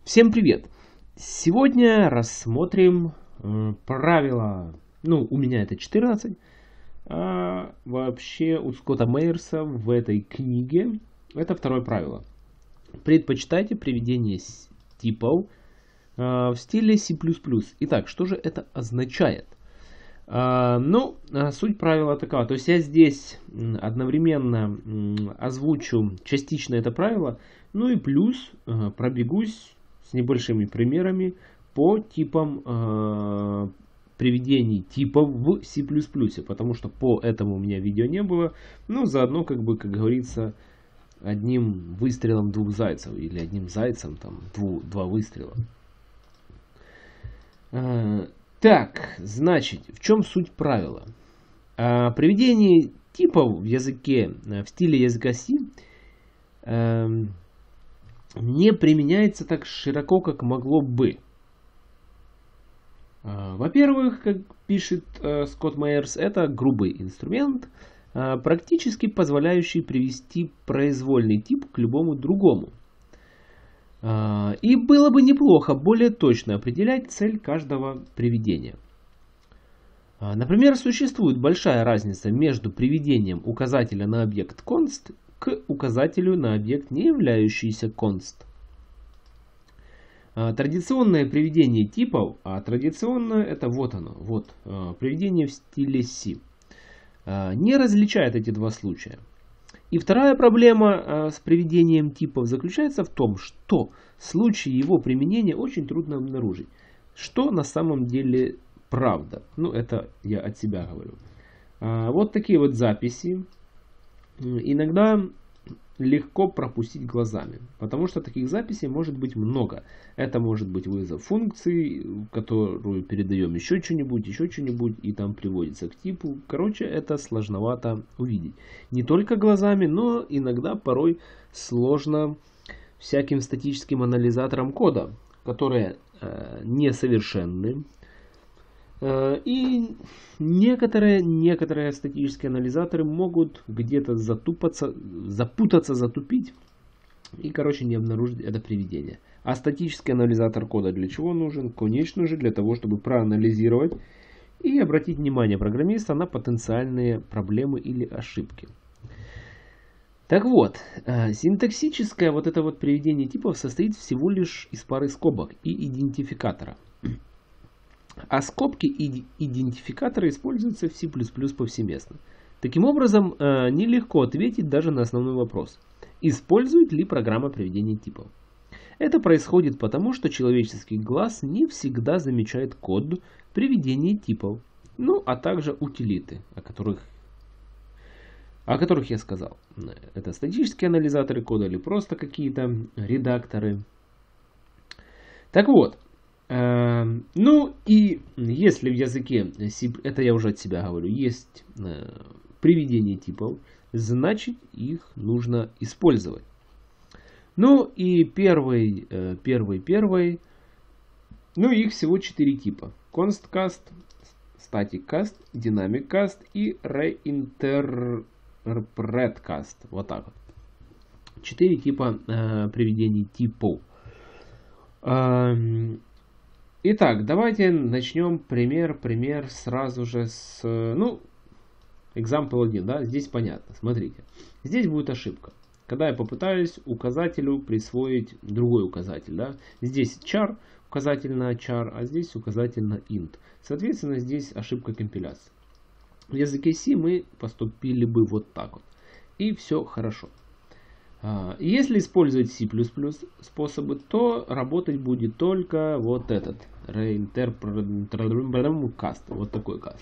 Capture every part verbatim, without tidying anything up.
Всем привет! Сегодня рассмотрим э, правила, ну у меня это четырнадцать, а вообще у Скотта Мейерса в этой книге это второе правило. Предпочитайте приведение типов э, в стиле C++. Итак, что же это означает? Uh, ну, uh, суть правила такова. То есть я здесь одновременно um, озвучу частично это правило, ну и плюс uh, пробегусь с небольшими примерами по типам uh, приведений типов в C++, потому что по этому у меня видео не было. Ну, заодно, как бы, как говорится, одним выстрелом двух зайцев, или одним зайцем, там, дву, два выстрела. Uh, Так, значит, в чем суть правила? А, приведение типов в языке, в стиле языка C э, не применяется так широко, как могло бы. А, во-первых, как пишет э, Скотт Мейерс, это грубый инструмент, э, практически позволяющий привести произвольный тип к любому другому. И было бы неплохо более точно определять цель каждого приведения. Например, существует большая разница между приведением указателя на объект const к указателю на объект, не являющийся const. Традиционное приведение типов, а традиционное это вот оно, вот приведение в стиле C, не различает эти два случая. И вторая проблема э, с приведением типов заключается в том, что в случае его применения очень трудно обнаружить, что на самом деле правда. Ну, это я от себя говорю. А, вот такие вот записи иногда легко пропустить глазами, потому что таких записей может быть много. Это может быть вызов функции, которую передаем еще что-нибудь, еще что-нибудь, и там приводится к типу. Короче, это сложновато увидеть. Не только глазами, но иногда порой сложно всяким статическим анализаторам кода, которые э, несовершенны. Э, и некоторые, некоторые статические анализаторы могут где-то затупаться, запутаться, затупить и, короче, не обнаружить это приведение. А статический анализатор кода для чего нужен? Конечно же, для того, чтобы проанализировать и обратить внимание программиста на потенциальные проблемы или ошибки. Так вот, синтаксическое вот это вот приведение типов состоит всего лишь из пары скобок и идентификатора. А скобки и идентификаторы используются в C++ повсеместно. Таким образом, нелегко ответить даже на основной вопрос. Использует ли программа приведения типов? Это происходит потому, что человеческий глаз не всегда замечает код приведения типов, ну а также утилиты, о которых, о которых я сказал. Это статические анализаторы кода или просто какие-то редакторы. Так вот, э, ну и если в языке C, это я уже от себя говорю, есть э, приведение типов, значит их нужно использовать. Ну и первый, э, первый, первый, ну их всего четыре типа. ConstCast, StaticCast, DynamicCast и ReinterpretCast. Вот так вот. Четыре типа э, приведений типов. Э, итак, давайте начнем пример, пример сразу же с, ну, example один, да, здесь понятно, смотрите. Здесь будет ошибка. Когда я попытаюсь указателю присвоить другой указатель, да, здесь char, указатель на char, а здесь указатель на int. Соответственно, здесь ошибка компиляции. В языке C мы поступили бы вот так вот. И все хорошо. Если использовать C++ способы, то работать будет только вот этот ReinterpretCast, вот такой каст.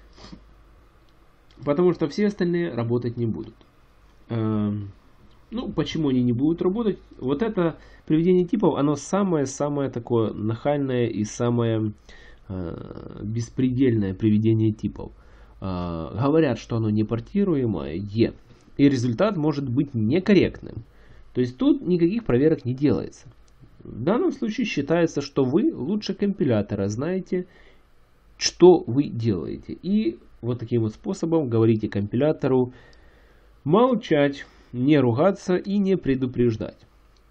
Потому что все остальные работать не будут. Ну, почему они не будут работать? Вот это приведение типов, оно самое-самое такое нахальное и самое э, беспредельное приведение типов. Э, говорят, что оно не портируемое, и результат может быть некорректным. То есть тут никаких проверок не делается. В данном случае считается, что вы лучше компилятора знаете, что вы делаете. И вот таким вот способом говорите компилятору молчать, не ругаться и не предупреждать.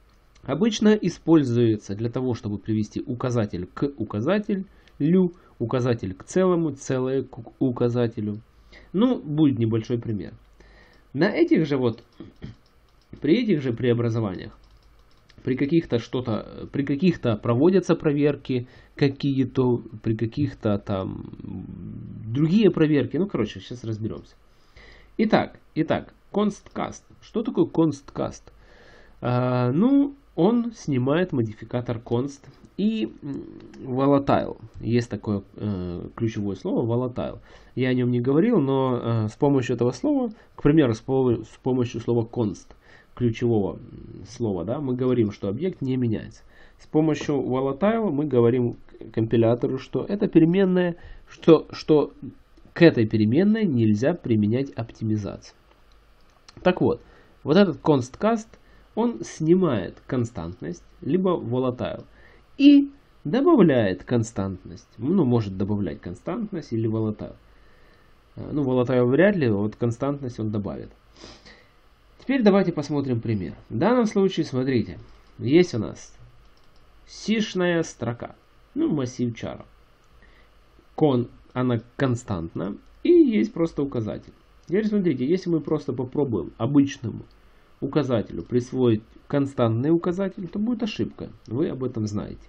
обычно используется для того, чтобы привести указатель к указателю, указатель к целому, целое к указателю. Ну, будет небольшой пример. На этих же вот, при этих же преобразованиях, при каких-то что-то, при каких-то проводятся проверки какие-то, при каких-то там другие проверки. Ну, короче, сейчас разберемся. Итак, итак, constcast. Что такое constcast? А, ну, он снимает модификатор const и volatile. Есть такое э, ключевое слово volatile. Я о нем не говорил, но э, с помощью этого слова, к примеру, с, по с помощью слова const, ключевого слова, да, мы говорим, что объект не меняется. С помощью volatile мы говорим компилятору, что это переменная, что, что к этой переменной нельзя применять оптимизацию. Так вот, вот этот constcast, он снимает константность, либо volatile, и добавляет константность. Ну, может добавлять константность или volatile. Ну, volatile вряд ли, вот константность он добавит. Теперь давайте посмотрим пример. В данном случае, смотрите, есть у нас сишная строка, ну, массив char. Кон, она константна, и есть просто указатель. Теперь смотрите, если мы просто попробуем обычному указателю присвоить константный указатель, то будет ошибка. Вы об этом знаете.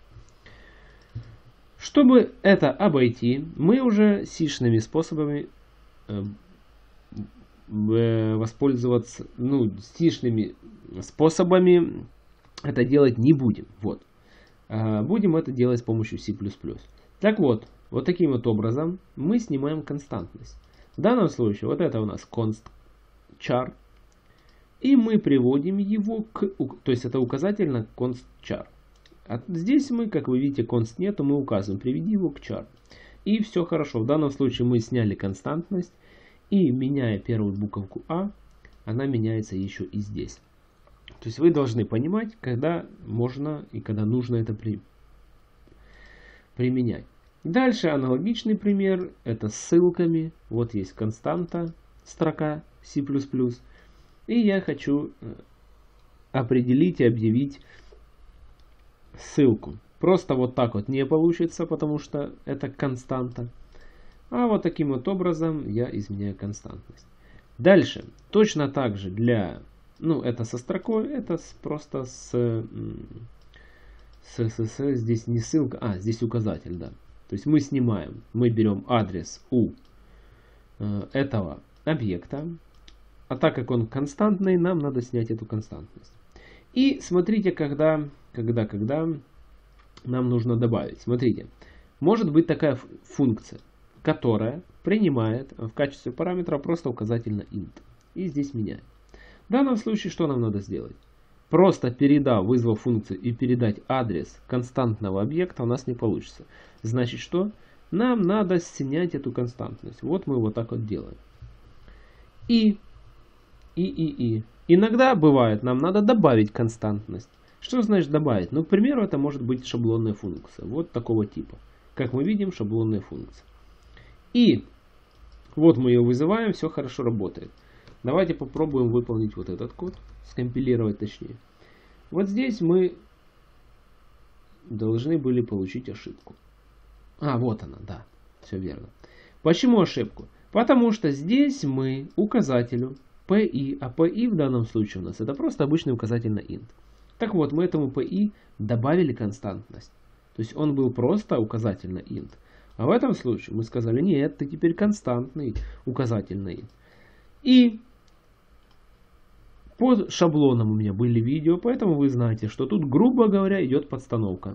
Чтобы это обойти, мы уже сишными способами э, воспользоваться, ну, сишными способами это делать не будем. Вот. А будем это делать с помощью си плюс плюс. Так вот, вот таким вот образом мы снимаем константность. В данном случае вот это у нас const char. И мы приводим его к, то есть это указатель на const char. А здесь мы, как вы видите, const нету, мы указываем, приведи его к char. И все хорошо. В данном случае мы сняли константность. И меняя первую буковку А, она меняется еще и здесь. То есть вы должны понимать, когда можно и когда нужно это при... применять. Дальше аналогичный пример. Это с ссылками. Вот есть константа, строка си плюс плюс. И я хочу определить и объявить ссылку. Просто вот так вот не получится, потому что это константа. А вот таким вот образом я изменяю константность. Дальше. Точно так же для... Ну, это со строкой, это с, просто с, с, с, с... Здесь не ссылка, а, здесь указатель, да. То есть мы снимаем, мы берем адрес у э, этого объекта. А так как он константный, нам надо снять эту константность. И смотрите, когда, когда, когда нам нужно добавить. Смотрите, может быть такая функция, которая принимает в качестве параметра просто указатель на int. И здесь меняет. В данном случае что нам надо сделать? Просто передав, вызвав функцию и передать адрес константного объекта у нас не получится. Значит что? Нам надо снять эту константность. Вот мы вот так вот делаем. И, и, и, и. Иногда бывает, нам надо добавить константность. Что значит добавить? Ну, к примеру, это может быть шаблонная функция. Вот такого типа. Как мы видим, шаблонная функция. И вот мы ее вызываем, все хорошо работает. Давайте попробуем выполнить вот этот код, скомпилировать точнее. Вот здесь мы должны были получить ошибку. А, вот она, да, все верно. Почему ошибку? Потому что здесь мы указателю пи, а пи в данном случае у нас это просто обычный указатель на int. Так вот, мы этому пи добавили константность. То есть он был просто указатель на int. А в этом случае мы сказали, нет, ты теперь константный указатель на int. И под шаблоном у меня были видео, поэтому вы знаете, что тут, грубо говоря, идет подстановка.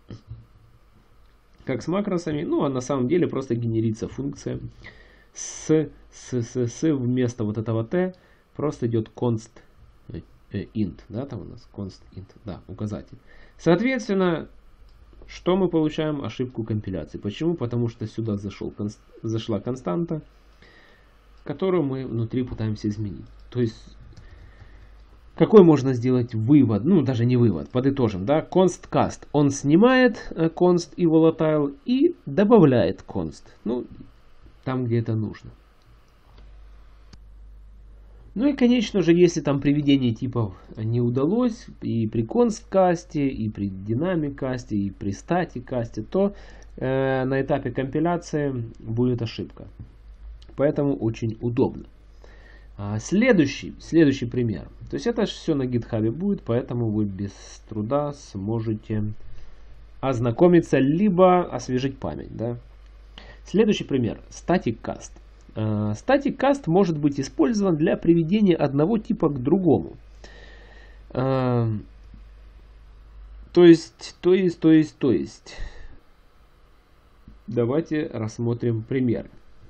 Как с макросами, ну а на самом деле просто генерится функция с, с, с, с вместо вот этого t просто идет const int, да, там у нас const int, да, указатель. Соответственно, что мы получаем? Ошибку компиляции. Почему? Потому что сюда зашел, конст, зашла константа, которую мы внутри пытаемся изменить. То есть, какой можно сделать вывод? Ну, даже не вывод, подытожим, да, constcast. Он снимает const и volatile и добавляет const. Ну, там, где это нужно. Ну и, конечно же, если там приведение типов не удалось и при конст-касте, и при динамик-касте, и при статик-касте, то э, на этапе компиляции будет ошибка. Поэтому очень удобно. А следующий, следующий пример. То есть это все на GitHub будет, поэтому вы без труда сможете ознакомиться, либо освежить память. Да? Следующий пример. Static Cast. Static Cast может быть использован для приведения одного типа к другому. То есть, то есть, то есть, то есть. Давайте рассмотрим примеры.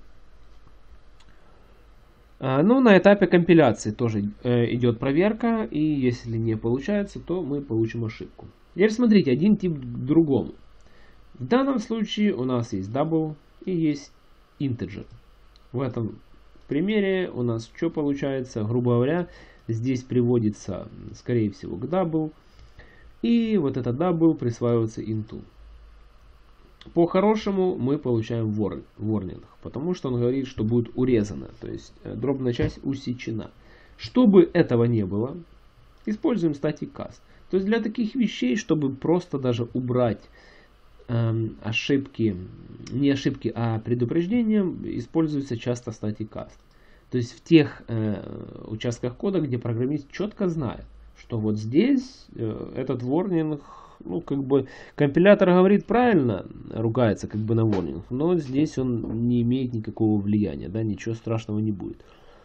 Ну, на этапе компиляции тоже идет проверка, и если не получается, то мы получим ошибку. Теперь смотрите, один тип к другому. В данном случае у нас есть double и есть integer. В этом примере у нас что получается? Грубо говоря, здесь приводится, скорее всего, к double. И вот это double присваивается инту. По-хорошему мы получаем warning, потому что он говорит, что будет урезано. То есть дробная часть усечена. Чтобы этого не было, используем static cast. То есть для таких вещей, чтобы просто даже убрать ошибки, не ошибки, а предупреждения, используется часто static cast. То есть в тех э, участках кода, где программист четко знает, что вот здесь э, этот warning, ну как бы компилятор говорит правильно, ругается как бы на warning, но здесь он не имеет никакого влияния, да, ничего страшного не будет.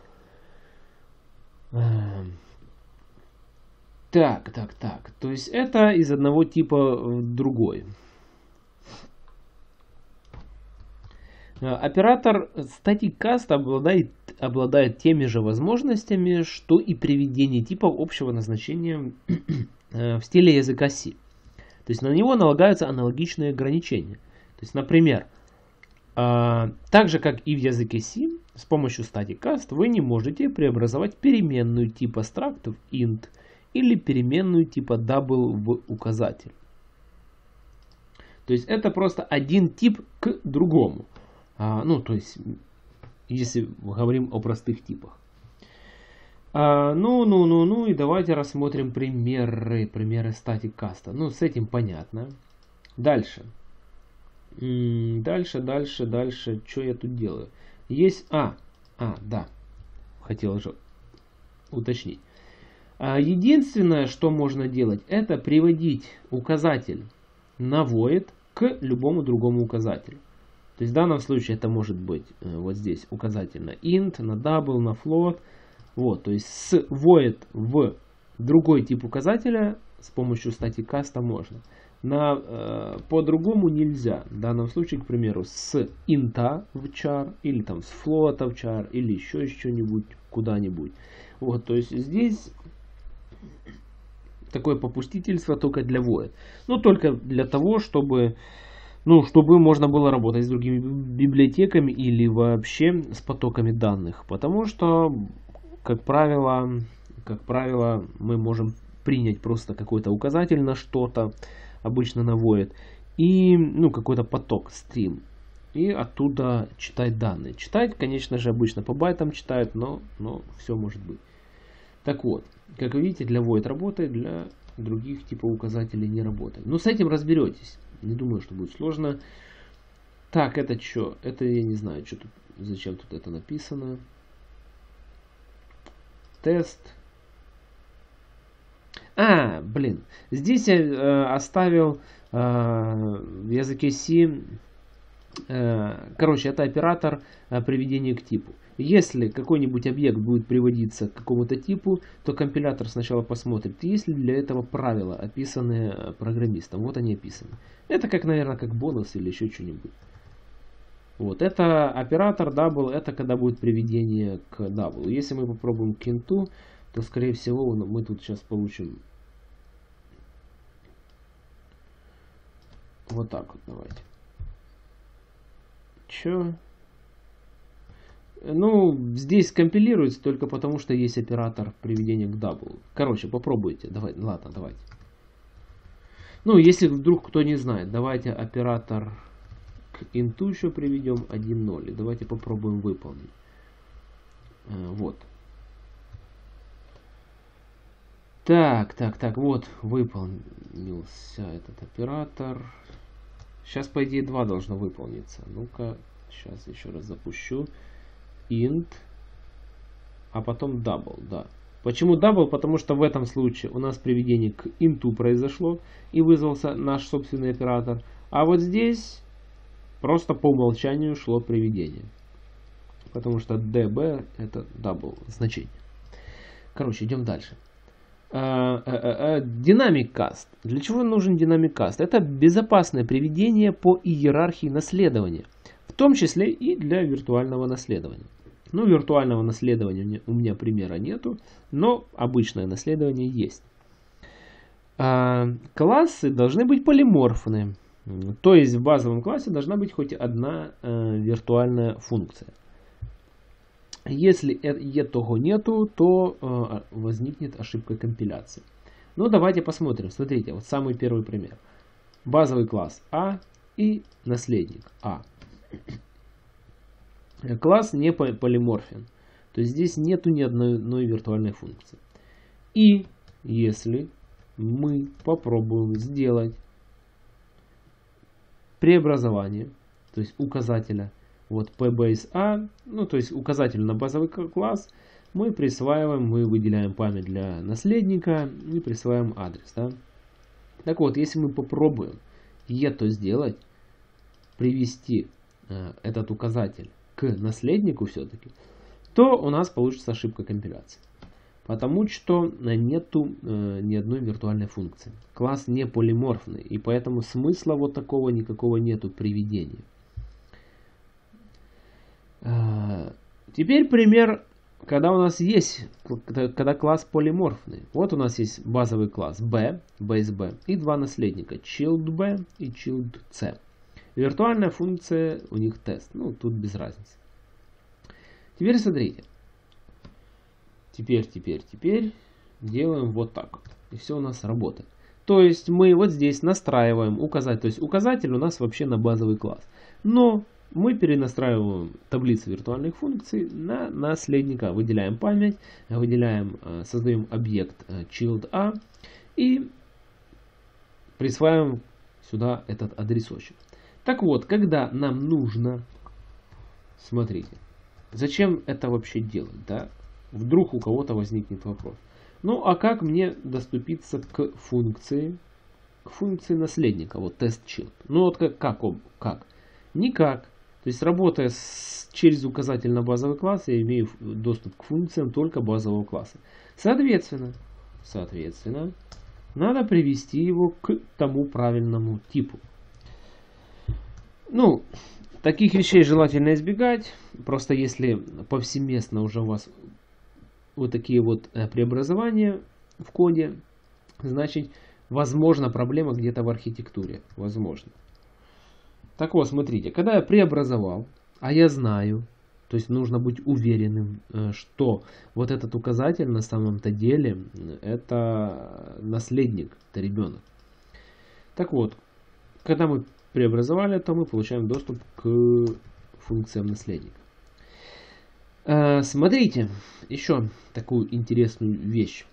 Так, так, так. То есть это из одного типа в другой. Оператор Static Cast обладает, обладает теми же возможностями, что и приведение типов общего назначения в стиле языка C. То есть на него налагаются аналогичные ограничения. То есть, например, так же как и в языке C, с помощью Static Cast вы не можете преобразовать переменную типа struct в int или переменную типа double в указатель. То есть это просто один тип к другому. А, ну, то есть, если мы говорим о простых типах. А, ну, ну, ну, ну, и давайте рассмотрим примеры, примеры Static Cast. Ну, с этим понятно. Дальше. М-м, дальше, дальше, дальше. Что я тут делаю? Есть, а, а, да. Хотел же уточнить. А, единственное, что можно делать, это приводить указатель на void к любому другому указателю. То есть в данном случае это может быть э, вот здесь указатель на int, на double, на float. Вот, то есть с void в другой тип указателя с помощью static cast можно. На, э, по-другому нельзя. В данном случае, к примеру, с int в char, или там с float в char, или еще что-нибудь куда-нибудь. Вот, то есть здесь такое попустительство только для void. Но только для того, чтобы... Ну, чтобы можно было работать с другими библиотеками или вообще с потоками данных. Потому что, как правило, как правило, мы можем принять просто какой-то указатель на что-то, обычно на void, и ну, какой-то поток, стрим. И оттуда читать данные. Читать, конечно же, обычно по байтам читают, но, но все может быть. Так вот, как вы видите, для void работает, для других типов указателей не работает. Но с этим разберетесь. Не думаю, что будет сложно. Так, это что? Это я не знаю, что тут, зачем тут это написано. Тест. А, блин. Здесь я э, оставил э, в языке C. Э, короче, это оператор э, приведения к типу. Если какой-нибудь объект будет приводиться к какому-то типу, то компилятор сначала посмотрит, есть ли для этого правила, описанные программистом. Вот они описаны. Это как, наверное, как бонус или еще что-нибудь. Вот, это оператор double, это когда будет приведение к double. Если мы попробуем к int, то, скорее всего, мы тут сейчас получим вот так вот, давайте. Че? Ну, здесь компилируется только потому, что есть оператор приведения к double. Короче, попробуйте. Давай, ладно, давайте. Ну, если вдруг кто не знает, давайте оператор к инту еще приведем один ноль. Давайте попробуем выполнить. Вот. Так, так, так, вот выполнился этот оператор. Сейчас, по идее, два должно выполниться. Ну-ка, сейчас еще раз запущу. Int, а потом double, да. Почему double? Потому что в этом случае у нас приведение к int произошло и вызвался наш собственный оператор. А вот здесь просто по умолчанию шло приведение. Потому что db это double значение. Короче, идем дальше. Dynamic cast. Для чего нужен Dynamic cast? Это безопасное приведение по иерархии наследования. В том числе и для виртуального наследования. Ну, виртуального наследования у меня примера нету, но обычное наследование есть. Классы должны быть полиморфны. То есть в базовом классе должна быть хоть одна виртуальная функция. Если этого нету, то э, возникнет ошибка компиляции. Ну, давайте посмотрим. Смотрите, вот самый первый пример. Базовый класс А и наследник А. Класс не полиморфен. То есть здесь нету ни одной, одной виртуальной функции. И если мы попробуем сделать преобразование, то есть указателя, вот pbase A, ну то есть указатель на базовый класс, мы присваиваем, мы выделяем память для наследника и присваиваем адрес. Да? Так вот, если мы попробуем это сделать, привести э, этот указатель к наследнику все-таки, то у нас получится ошибка компиляции. Потому что нету э, ни одной виртуальной функции. Класс не полиморфный, и поэтому смысла вот такого никакого нету приведения. Теперь пример, когда у нас есть, когда класс полиморфный. Вот у нас есть базовый класс B, base B, и два наследника, child B и child C. Виртуальная функция у них тест, ну тут без разницы. Теперь смотрите. Теперь, теперь, теперь делаем вот так вот. И все у нас работает. То есть мы вот здесь настраиваем указатель. То есть указатель у нас вообще на базовый класс. Но мы перенастраиваем таблицу виртуальных функций на наследника. Выделяем память, выделяем, создаем объект child A и присваиваем сюда этот адресочек. Так вот, когда нам нужно, смотрите, зачем это вообще делать, да? Вдруг у кого-то возникнет вопрос. Ну, а как мне доступиться к функции, к функции наследника, вот тест child? Ну, вот как, как, как? Никак. То есть, работая с, через указатель на базовый класс, я имею доступ к функциям только базового класса. Соответственно, соответственно, надо привести его к тому правильному типу. Ну, таких вещей желательно избегать. Просто если повсеместно уже у вас вот такие вот преобразования в коде, значит, возможно, проблема где-то в архитектуре. Возможно. Так вот, смотрите, когда я преобразовал, а я знаю, то есть нужно быть уверенным, что вот этот указатель на самом-то деле это наследник, это ребенок. Так вот, когда мы преобразовали, то мы получаем доступ к функциям наследника. Смотрите, еще такую интересную вещь.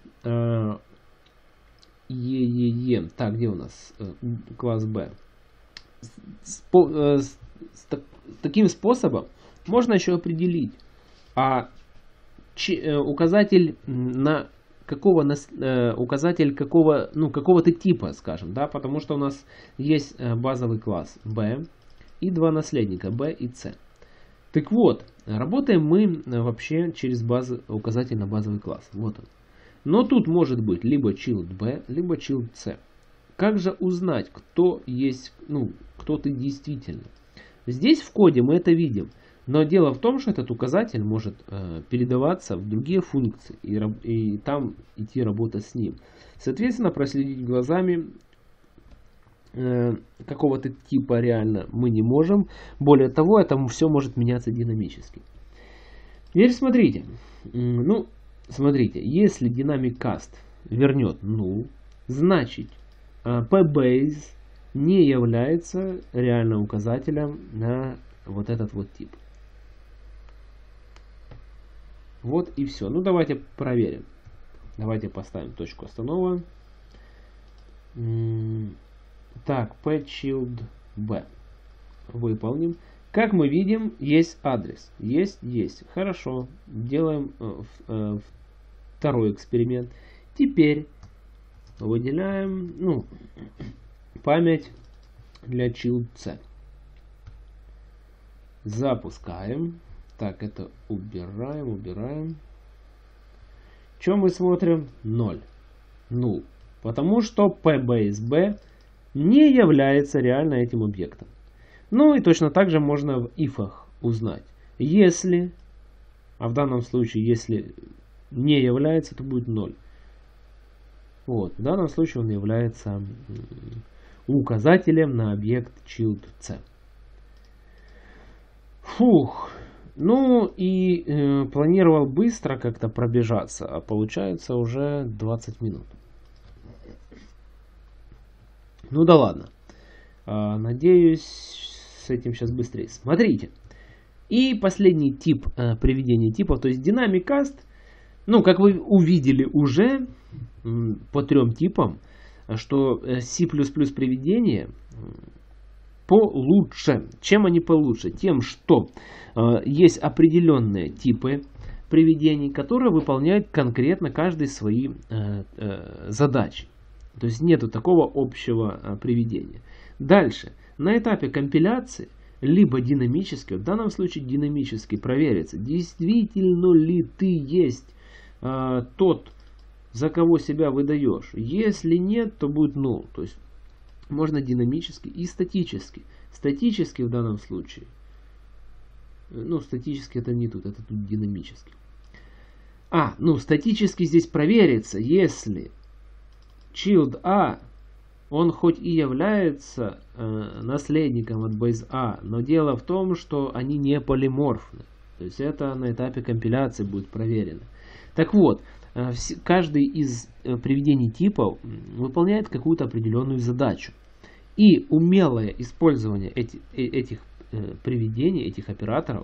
ЕЕЕ, так, где у нас класс B? С, с, с таким способом можно еще определить, а ч, указатель на какого э, указатель какого ну какого-то типа, скажем, да, потому что у нас есть базовый класс B и два наследника B и C. Так вот, работаем мы вообще через базу, указатель на базовый класс. Вот он. Но тут может быть либо child B, либо child C. Как же узнать, кто есть, ну, кто ты действительно? Здесь в коде мы это видим. Но дело в том, что этот указатель может э, передаваться в другие функции. И, и там идти работать с ним. Соответственно, проследить глазами э, какого-то типа реально мы не можем. Более того, это все может меняться динамически. Теперь смотрите. Ну, смотрите. Если Dynamic cast вернет null, значит pbase не является реальным указателем на вот этот вот тип. Вот и все. Ну давайте проверим. Давайте поставим точку останова. Так, pchild.b. Выполним. Как мы видим, есть адрес. Есть, есть. Хорошо. Делаем э, э, второй эксперимент. Теперь выделяем ну, память для child.c. Запускаем. Так, это убираем, убираем. Что мы смотрим? ноль. null. Потому что pbase.b не является реально этим объектом. Ну и точно так же можно в ифах узнать. Если, а в данном случае, если не является, то будет ноль. Вот, в данном случае он является указателем на объект child.c. Фух. Ну и э, планировал быстро как-то пробежаться, а получается уже двадцать минут. Ну да ладно. А, надеюсь, с этим сейчас быстрее. Смотрите. И последний тип э, приведения типов, то есть Dynamic Cast. Ну, как вы увидели уже м, по трем типам, что C++ приведение получше. Чем они получше? Тем, что э, есть определенные типы приведений, которые выполняют конкретно каждый свои э, э, задачи. То есть нету такого общего э, приведения. Дальше. На этапе компиляции либо динамически, в данном случае динамически проверится, действительно ли ты есть э, тот, за кого себя выдаешь. Если нет, то будет null. То есть можно динамически и статически. Статически в данном случае. Ну, статически это не тут, это тут динамически. А, ну, статически здесь проверится, если child A, он хоть и является э, наследником от base A, но дело в том, что они не полиморфны. То есть это на этапе компиляции будет проверено. Так вот, э, каждый из э, приведений типов выполняет какую-то определенную задачу. И умелое использование эти, э, этих э, приведений, этих операторов,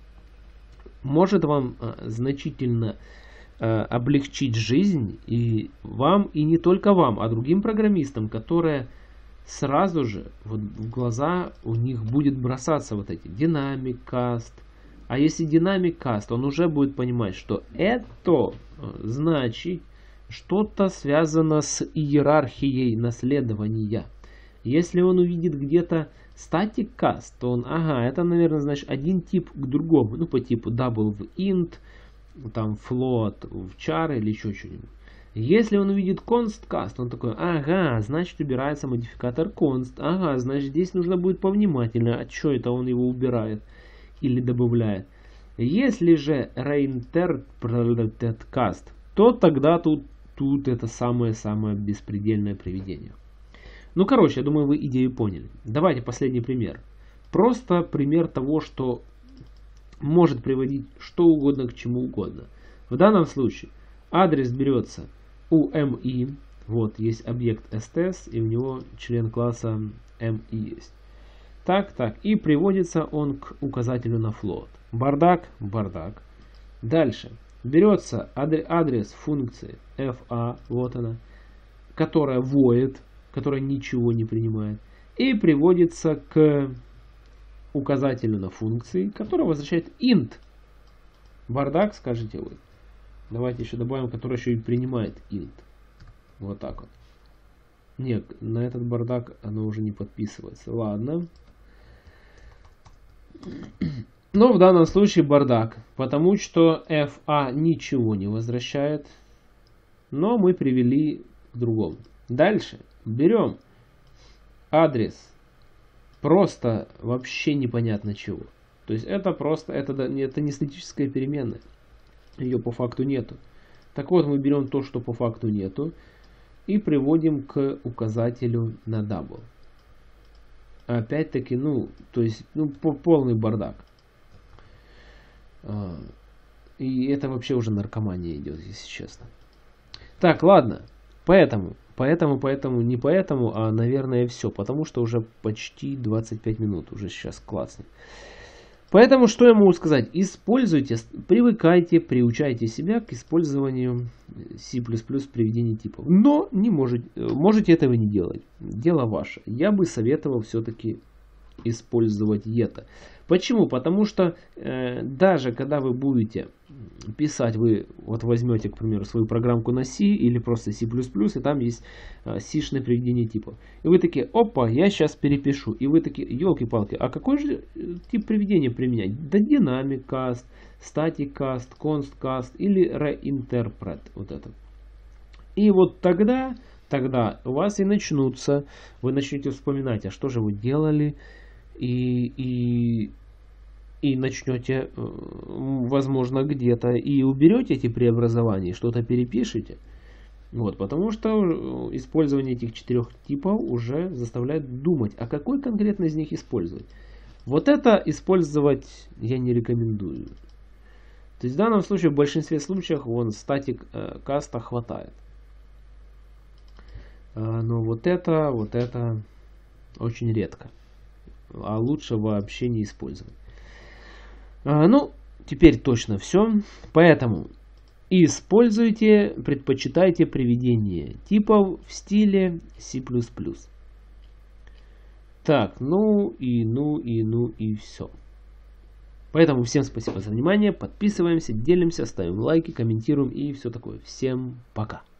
может вам э, значительно э, облегчить жизнь и вам, и не только вам, а другим программистам, которые сразу же вот, в глаза у них будет бросаться вот эти Dynamic Cast. А если Dynamic Cast, он уже будет понимать, что это значит что-то связано с иерархией наследования. Если он увидит где-то Static Cast, то он, ага, это, наверное, значит один тип к другому. Ну, по типу double в int, там float в char или еще что-нибудь. Если он увидит const cast, он такой, ага, значит убирается модификатор const. Ага, значит здесь нужно будет повнимательно, а что это он его убирает или добавляет. Если же reinterpreted cast, то тогда тут, тут это самое-самое беспредельное приведение. Ну, короче, я думаю, вы идею поняли. Давайте последний пример. Просто пример того, что может приводить что угодно к чему угодно. В данном случае адрес берется у ми. Вот, есть объект sts, и у него член класса mi есть. Так, так. И приводится он к указателю на float. Бардак, бардак. Дальше. Берется адрес функции fa, вот она, которая void, которая ничего не принимает, и приводится к указателю на функции, который возвращает int. Бардак, скажете вы. Давайте еще добавим, который еще и принимает int. Вот так вот. Нет, на этот бардак оно уже не подписывается. Ладно. Но в данном случае бардак, потому что fa ничего не возвращает, но мы привели к другому. Дальше берем адрес просто вообще непонятно чего. То есть это просто, это, это не статическая переменная. Ее по факту нету. Так вот, мы берем то, что по факту нету, и приводим к указателю на double. Опять-таки, ну, то есть, ну, полный бардак. И это вообще уже наркомания идет, если честно. Так, ладно. Поэтому, поэтому, поэтому, не поэтому, а, наверное, все. Потому что уже почти двадцать пять минут. Уже сейчас классно. Поэтому что я могу сказать? Используйте, привыкайте, приучайте себя к использованию C++ при введении типов. Но не можете, можете этого не делать. Дело ваше. Я бы советовал все-таки использовать это. Почему? Потому что э, даже когда вы будете писать, вы вот возьмете, к примеру, свою программку на C или просто C++, и там есть э, C-шное приведение типов. И вы такие, опа, я сейчас перепишу. И вы такие, елки-палки, а какой же тип приведения применять? Да Dynamic Cast, Static Cast, Const Cast или Reinterpret. Вот это. И вот тогда, тогда у вас и начнутся, вы начнете вспоминать, а что же вы делали, и, и, и начнете, возможно, где-то и уберете эти преобразования, что-то перепишите. Вот, потому что использование этих четырех типов уже заставляет думать, а какой конкретно из них использовать. Вот это использовать я не рекомендую. То есть в данном случае, в большинстве случаев, вон статик каста хватает. Но вот это, вот это очень редко. А лучше вообще не использовать. А, ну, теперь точно все. Поэтому используйте, предпочитайте приведение типов в стиле C++. Так, ну и ну и ну и все. Поэтому всем спасибо за внимание. Подписываемся, делимся, ставим лайки, комментируем и все такое. Всем пока.